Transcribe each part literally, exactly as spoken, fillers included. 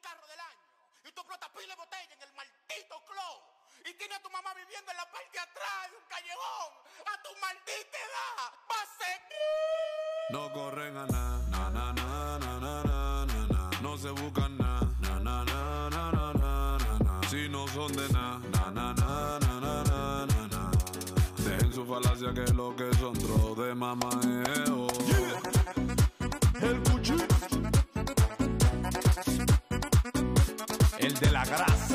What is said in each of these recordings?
carro del año y tú explotas pila de botella en el maldito club y tienes a tu mamá viviendo en la parte de atrás de un callejón a tu maldita edad. Va a seguir. No corren a na, na, na, na, na, na, na, na, na. No se buscan na, na, na, na, na, na, na, na, na. Si no son de na, na, na, na, na, na, na, na, na. Dejen su falacia que lo que son tro de mamadeo. Yeah. El cuchillo. El de la grasa.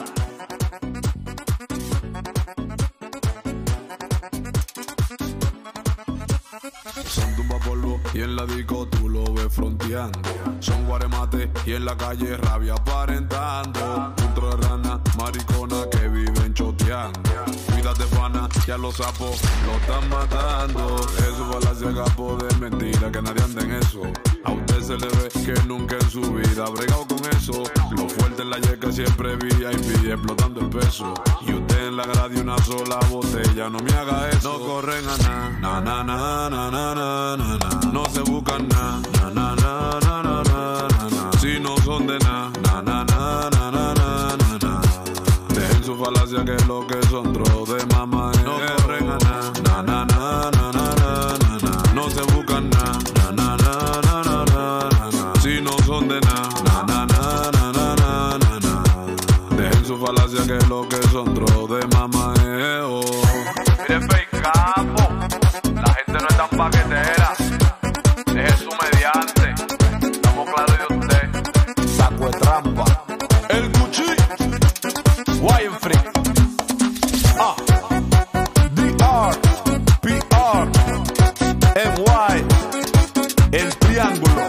Son tumba polvo y en la disco tú lo ves fronteando. Son guaremate y en la calle rabia aparentando. Un tro de rana, maricona que viven choteando. Cuídate pana, ya los sapos lo están matando. Eso falacia capo de mentira, que nadie anda en eso. A usted se le ve que nunca en su vida ha bregado con eso. Lo fuerte en la yeca siempre V I P explotando el peso. Y usted en la grada una sola botella, no me haga eso. No corren a na, na, na, na, na, na, na, na, na. No se buscan na, na, na, na, na, na, na, na, na. Si no son de na, na, na, na, na, na, na, na, na. Dejen su falacia que lo que son tro de mamá. No corren a na, na, na, na, na, na, na, na, na. No se buscan na, na, na, na, na, na, na, na. Si no son de na, na, na, na, na, na, na, na, na. Dejen su falacia que lo que son tro de mamadeo. Mire, fake capo, la gente no es tan paquetera. Deje su mediante, estamos claros de usted. Saco de trampa. El cuchillo. Wine Free. Ah. D R P R M Y. El triángulo.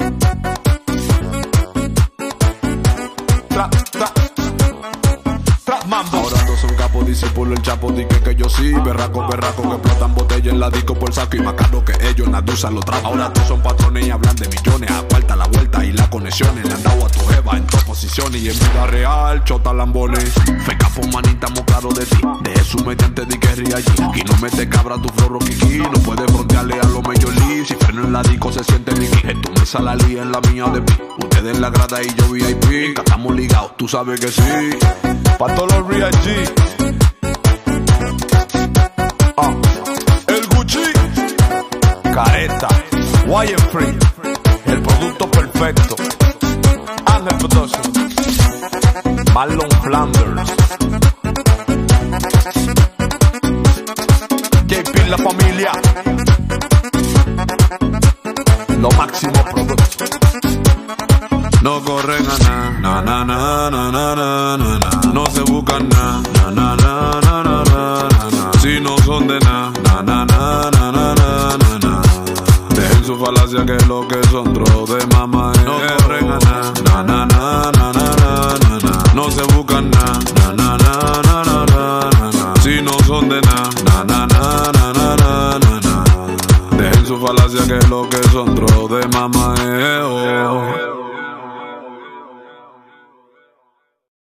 Tra, tra. Tra, mambo. Ahora no son capo, discípulo, el chapo, dique que yo sí. Berraco, berraco, que explotan botella en la disco por saco y más caro que ellos, Nadusa lo trajo. Ahora todos son patrones y hablan de millones. A cuarta la vuelta y las conexiones. Le han dado a tu jeva en dos posiciones. Y en vida real, chota lambones. Fe capo, manín, estamos claros de ti. De eso mediante di que ríe allí. Aquí no mete cabra tu flor roquiqui. No puede frontearle a los Major League. Si freno en la disco se siente liqui. En tu mesa la lía, en la mía de pi. Ustedes en la grada y yo V I P. Que estamos ligados, tú sabes que sí. Pa' todos los Real G. Ah, el Gucci. Careta. Wine Free. El producto perfecto. Ángel Production. Marlon Flanders. J P la familia. Lo máximo producto. No corren a na, na, na, na, na, na, na, na, na. No se buscan na, na, na, na, na, na, na, na. Si no son de na, na, na, na, na, na, na, na, na. Dejen su falacia que lo que son tro de mamá. No corren a na, na, na, na, na, na, na, na, na. No se buscan na, na, na, na, na, na, na, na. Si no son de na, na, na, na, na, na, na, na, na. Dejen su falacia que lo que son tro de mamá.